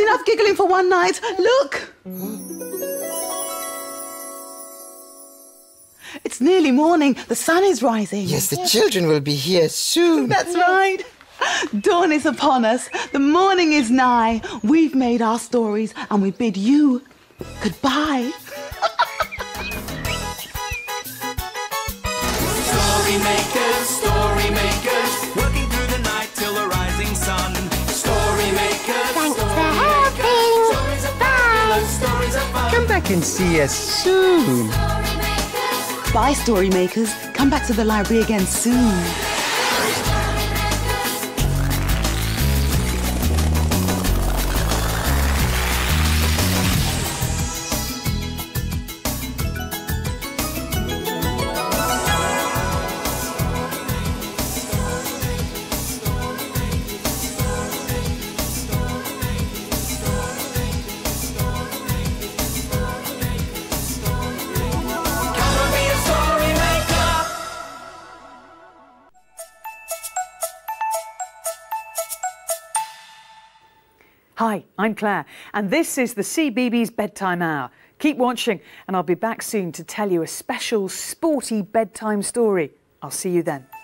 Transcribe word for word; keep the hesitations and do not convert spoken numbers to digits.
enough giggling for one night. Look! It's nearly morning. The sun is rising. Yes, the children will be here soon. That's right. Dawn is upon us. The morning is nigh. We've made our stories and we bid you goodbye. Story makers, story makers, working through the night till the rising sun. Story makers, Thanks story for helping. makers, stories are fabulous, stories are fun. Come back and see us soon. Bye, story makers. Come back to the library again soon. Hi, I'm Claire, and this is the CBeebies Bedtime Hour. Keep watching, and I'll be back soon to tell you a special sporty bedtime story. I'll see you then.